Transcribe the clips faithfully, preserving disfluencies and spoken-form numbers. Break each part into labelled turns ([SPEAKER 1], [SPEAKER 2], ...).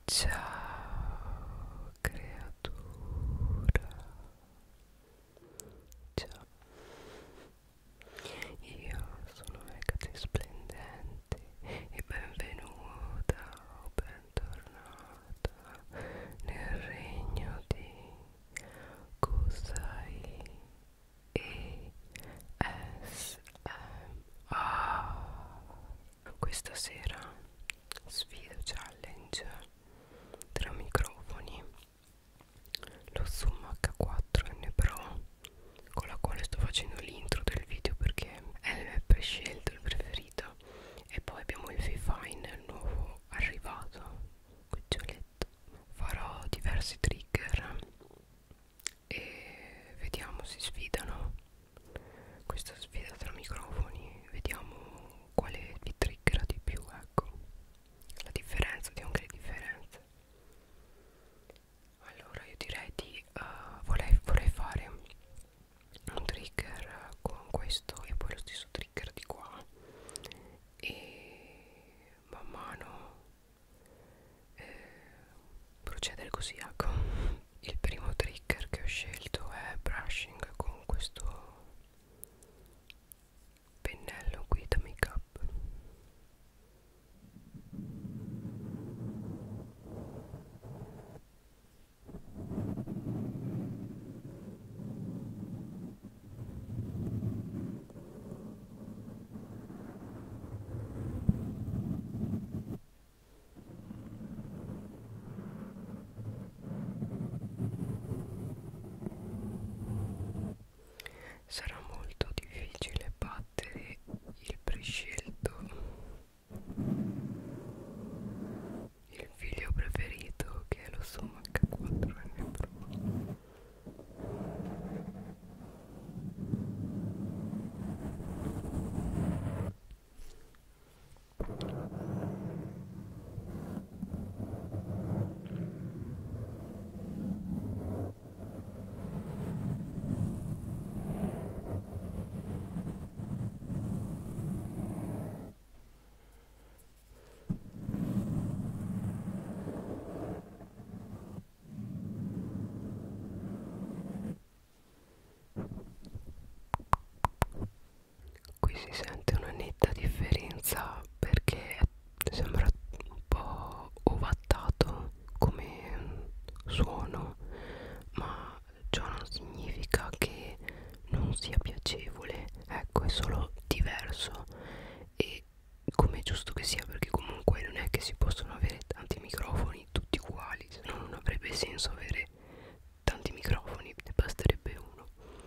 [SPEAKER 1] Ciao creatura, ciao, io sono Ecate Splendente e benvenuta o bentornata nel regno di Kusai e S M R. Questa sera sfida challenge tra microfoni, lo Zoom H quattro N Pro con la quale sto facendo l'intro del video perché è il prescelto, il preferito, e poi abbiamo il V-Fine, il nuovo arrivato, cuccioletto. Farò diversi trigger e vediamo, si sfidano questa sfida tra microfoni, vediamo quale vi triggera di più, ecco la differenza, vediamo che le differenze. Allora io direi di uh, vorrei, vorrei fare un trigger con questo e poi lo stesso trigger di qua, e man mano eh, procedere così, ecco. Il primo trigger che ho scelto è brushing con questo pennello qui da make up. Sarà molto difficile battere il prescelto, il figlio preferito che è lo Zoom H quattro N Pro. Qui si sente una netta differenza perché sembra un po' ovattato come suono, ma ciò non significa che non sia piacevole, ecco, è solo diverso, e come è giusto che sia, perché comunque non è che si possono avere tanti microfoni tutti uguali, se no non avrebbe senso avere tanti microfoni, ne basterebbe uno.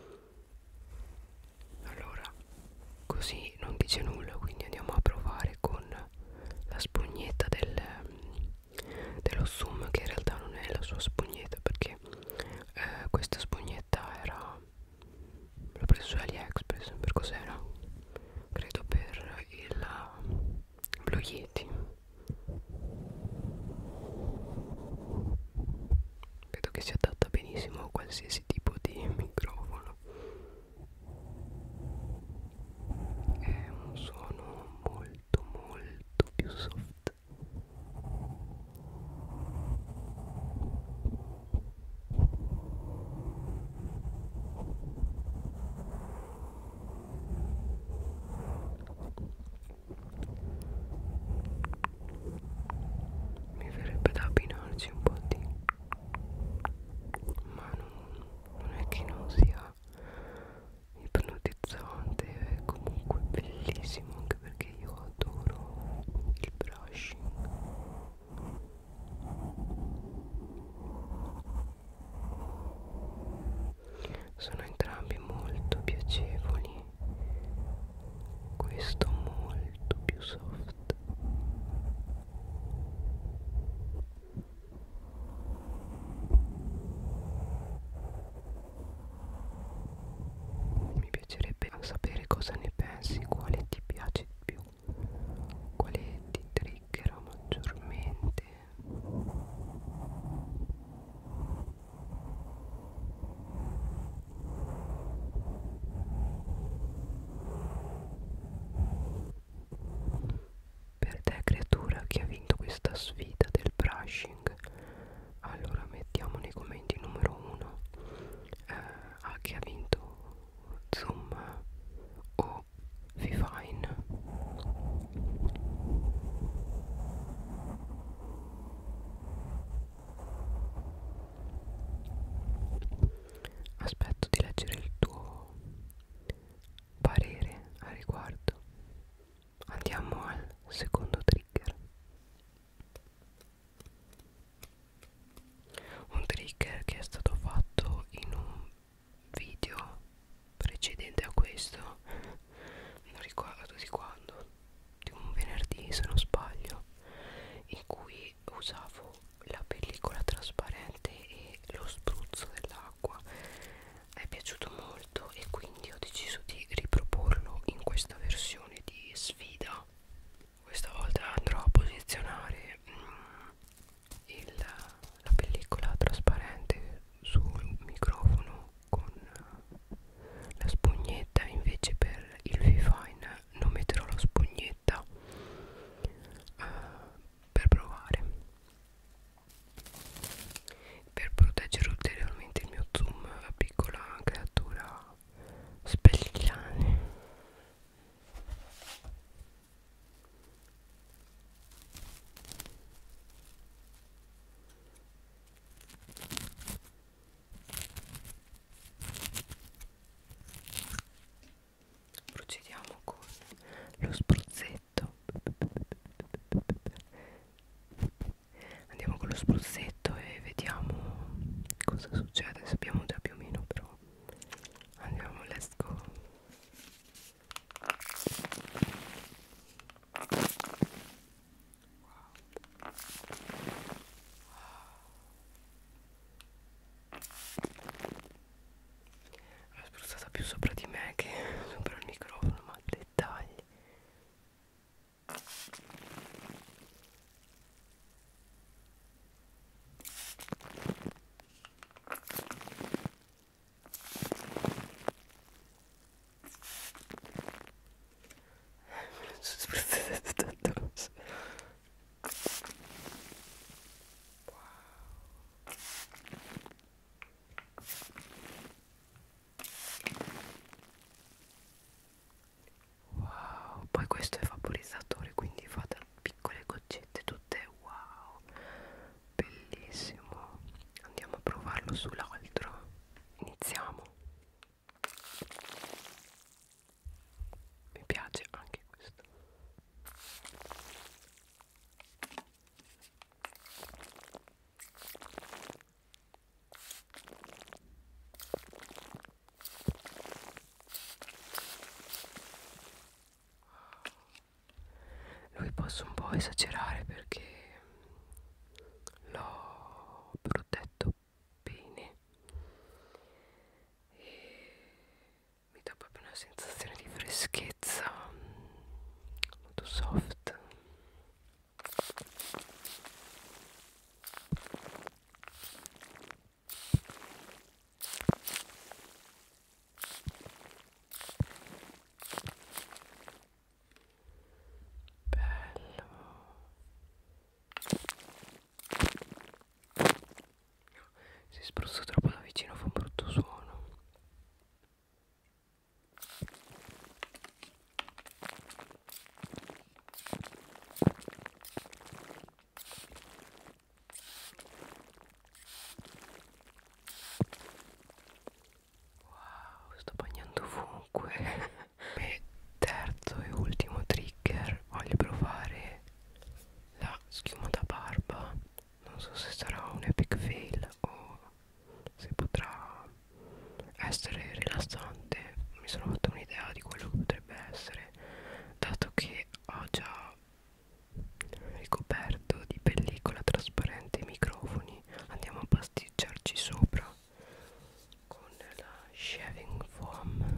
[SPEAKER 1] Allora, così non dice nulla, quindi andiamo a provare con la spugnetta del, dello Zoom, che in realtà non è la sua spugnetta, perché eh, questa spugnetta era, l'ho preso su AliExpress. Per cos'era? Credo per il Blue Yeti. Vedo che si adatta benissimo a qualsiasi tipo di microfono. È un suono molto molto più soft. Mi verrebbe da abbinarci un po' di, ma non, non è che non sia ipnotizzante, è comunque bellissimo, anche perché io adoro il brushing. Sono entrambi molto piacevoli, questo molto più soft. Mi piacerebbe sapere cosa ne pensi, quale ti piace di più, quale ti triggera maggiormente. Per te creatura che ha vinto questa sfida del brushing, lo spruzzetto e vediamo cosa succede. Sappiamo già più o meno, però andiamo, let's go. L'ho spruzzata più sopra di me che sopra il microfono, ma dettagli. Spruzzate tutto addosso. Wow, poi questo è vaporizzatore, quindi fa da piccole goccette tutte, wow, bellissimo. Andiamo a provarlo sull'altro. Iniziamo. Mi piace anche questo. Lui posso un po' esagerare perché l'ho protetto bene e mi dà proprio una sensazione di freschezza, molto soft. Bello. Se spruzzo troppo da vicino fa un brutto suono. Wow, sto bagnando ovunque. E terzo e ultimo trigger, voglio provare la schiuma da barba. Non so se sarà un epic fail o se potrà essere rilassante. Mi sono fatta un'idea di quello che potrebbe essere, dato che ho già ricoperto di pellicola trasparente i microfoni. Andiamo a pasticciarci sopra con la shaving foam.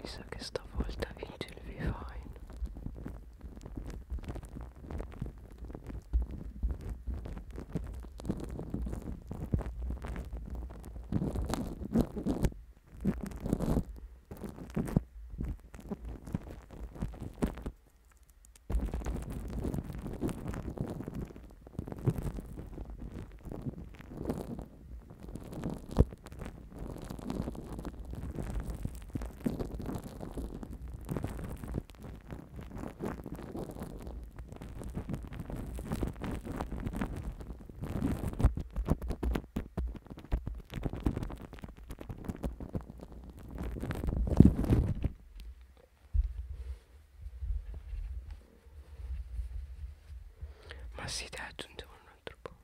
[SPEAKER 1] sa che stavolta vince il V-Fine. Ma sì, dai, aggiungiamo un altro po'.